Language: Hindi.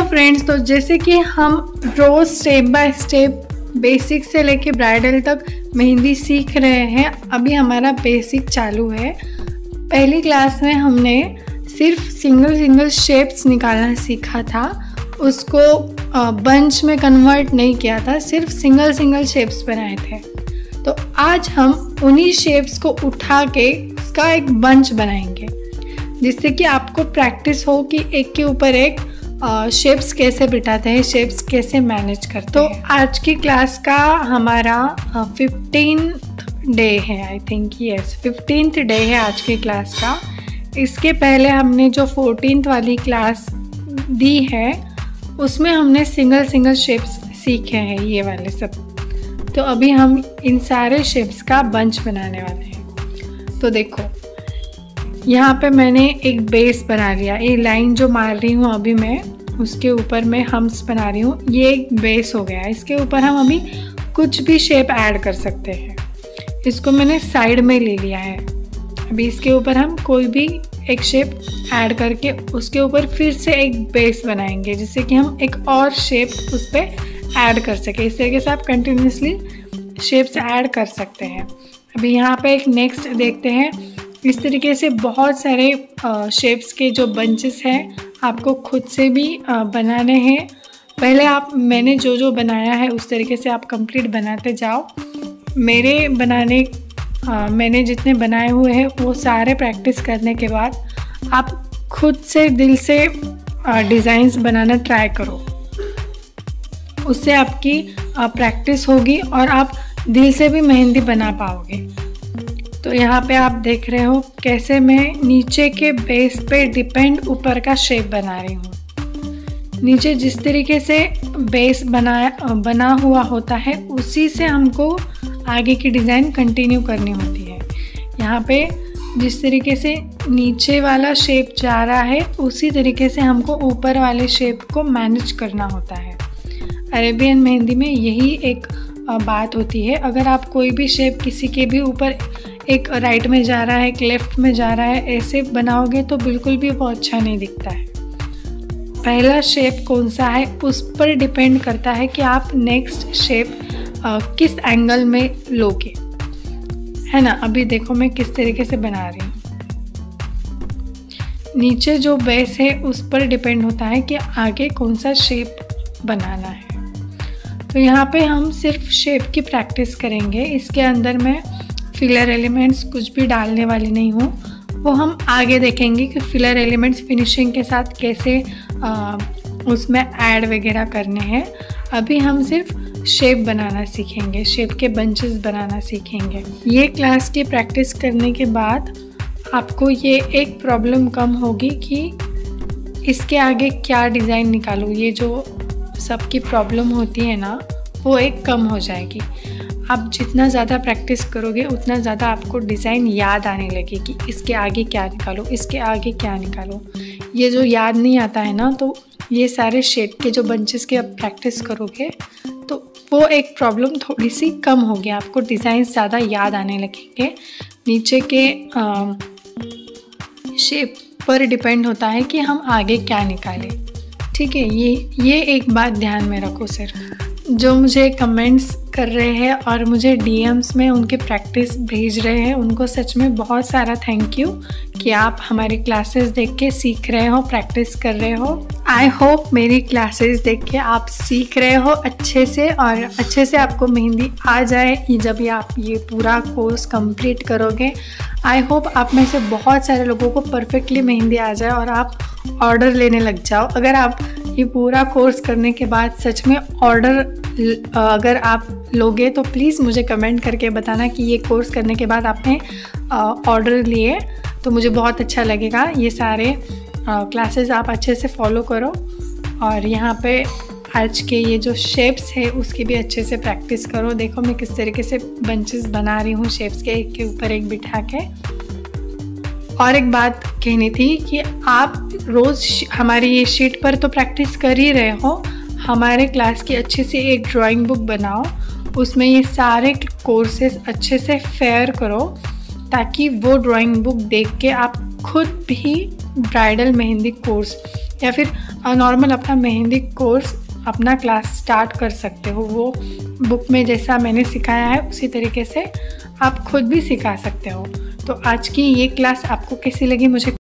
फ्रेंड्स, तो जैसे कि हम रोज़ स्टेप बाय स्टेप बेसिक से लेके ब्राइडल तक मेहंदी सीख रहे हैं। अभी हमारा बेसिक चालू है। पहली क्लास में हमने सिर्फ सिंगल शेप्स निकालना सीखा था, उसको बंच में कन्वर्ट नहीं किया था, सिर्फ सिंगल शेप्स बनाए थे। तो आज हम उन्हीं शेप्स को उठा के इसका एक बंच बनाएंगे, जिससे कि आपको प्रैक्टिस हो कि एक के ऊपर एक शेप्स कैसे बिठाते हैं, शेप्स कैसे मैनेज करते हैं। तो आज की क्लास का हमारा 15th डे है, I think yes 15th day है आज की क्लास का। इसके पहले हमने जो 14th वाली क्लास दी है उसमें हमने सिंगल शेप्स सीखे हैं, ये वाले सब। तो अभी हम इन सारे शेप्स का बंच बनाने वाले हैं। तो देखो, यहाँ पे मैंने एक बेस बना लिया। ये लाइन जो मार रही हूँ अभी मैं, उसके ऊपर मैं हम्स बना रही हूँ। ये एक बेस हो गया। इसके ऊपर हम अभी कुछ भी शेप ऐड कर सकते हैं। इसको मैंने साइड में ले लिया है। अभी इसके ऊपर हम कोई भी एक शेप ऐड करके उसके ऊपर फिर से एक बेस बनाएंगे, जिससे कि हम एक और शेप उस पर ऐड कर सकें। इस तरीके से आप कंटिन्यूसली शेप्स ऐड कर सकते हैं। अभी यहाँ पे एक नेक्स्ट देखते हैं। इस तरीके से बहुत सारे शेप्स के जो बंचेस हैं आपको खुद से भी बनाने हैं। पहले आप मैंने जो बनाया है उस तरीके से आप कंप्लीट बनाते जाओ। मैंने जितने बनाए हुए हैं वो सारे प्रैक्टिस करने के बाद आप खुद से दिल से डिज़ाइंस बनाना ट्राई करो। उससे आपकी प्रैक्टिस होगी और आप दिल से भी मेहंदी बना पाओगे। तो यहाँ पे आप देख रहे हो कैसे मैं नीचे के बेस पे डिपेंड ऊपर का शेप बना रही हूँ। नीचे जिस तरीके से बेस बना हुआ होता है उसी से हमको आगे की डिज़ाइन कंटिन्यू करनी होती है। यहाँ पे जिस तरीके से नीचे वाला शेप जा रहा है उसी तरीके से हमको ऊपर वाले शेप को मैनेज करना होता है। अरेबियन मेहंदी में यही एक बात होती है। अगर आप कोई भी शेप किसी के भी ऊपर एक राइट में जा रहा है, एक लेफ़्ट में जा रहा है, ऐसे बनाओगे तो बिल्कुल भी वो अच्छा नहीं दिखता है। पहला शेप कौन सा है उस पर डिपेंड करता है कि आप नेक्स्ट शेप किस एंगल में लोगे, है ना। अभी देखो मैं किस तरीके से बना रही हूँ। नीचे जो बेस है उस पर डिपेंड होता है कि आगे कौन सा शेप बनाना है। तो यहाँ पे हम सिर्फ शेप की प्रैक्टिस करेंगे। इसके अंदर मैं फिलर एलिमेंट्स कुछ भी डालने वाली नहीं हूँ। वो हम आगे देखेंगे कि फिलर एलिमेंट्स फिनिशिंग के साथ कैसे उसमें ऐड वगैरह करने हैं। अभी हम सिर्फ शेप बनाना सीखेंगे, शेप के बंचेस बनाना सीखेंगे। ये क्लास की प्रैक्टिस करने के बाद आपको ये एक प्रॉब्लम कम होगी कि इसके आगे क्या डिज़ाइन निकालूँ। ये जो सबकी प्रॉब्लम होती है ना, वो एक कम हो जाएगी। आप जितना ज़्यादा प्रैक्टिस करोगे उतना ज़्यादा आपको डिज़ाइन याद आने लगेगी। इसके आगे क्या निकालो, इसके आगे क्या निकालो। ये जो याद नहीं आता है ना, तो ये सारे शेप के जो बंचेस के आप प्रैक्टिस करोगे तो वो एक प्रॉब्लम थोड़ी सी कम होगी। आपको डिज़ाइन ज़्यादा याद आने लगेंगे। नीचे के शेप पर डिपेंड होता है कि हम आगे क्या निकालें। ठीक है, ये एक बात ध्यान में रखो। सिर्फ जो मुझे कमेंट्स कर रहे हैं और मुझे डीएम्स में उनके प्रैक्टिस भेज रहे हैं, उनको सच में बहुत सारा थैंक यू कि आप हमारी क्लासेस देख के सीख रहे हो, प्रैक्टिस कर रहे हो। आई होप मेरी क्लासेस देख के आप सीख रहे हो अच्छे से, और अच्छे से आपको मेहंदी आ जाए जब आप ये पूरा कोर्स कंप्लीट करोगे। आई होप आप में से बहुत सारे लोगों को परफेक्टली मेहंदी आ जाए और आप ऑर्डर लेने लग जाओ। अगर आप ये पूरा कोर्स करने के बाद सच में ऑर्डर अगर आप लोगे तो प्लीज़ मुझे कमेंट करके बताना कि ये कोर्स करने के बाद आपने ऑर्डर लिए, तो मुझे बहुत अच्छा लगेगा। ये सारे क्लासेस आप अच्छे से फॉलो करो और यहाँ पे आज के ये जो शेप्स है उसकी भी अच्छे से प्रैक्टिस करो। देखो मैं किस तरीके से बंचेस बना रही हूँ शेप्स के, एक के ऊपर एक बिठा के। और एक बात कहनी थी कि आप रोज़ हमारी ये शीट पर तो प्रैक्टिस कर ही रहे हो, हमारे क्लास की अच्छे से एक ड्राइंग बुक बनाओ, उसमें ये सारे कोर्सेस अच्छे से फेयर करो, ताकि वो ड्राइंग बुक देख के आप खुद भी ब्राइडल मेहंदी कोर्स या फिर नॉर्मल अपना मेहंदी कोर्स अपना क्लास स्टार्ट कर सकते हो। वो बुक में जैसा मैंने सिखाया है उसी तरीके से आप खुद भी सिखा सकते हो। तो आज की ये क्लास आपको कैसी लगी मुझे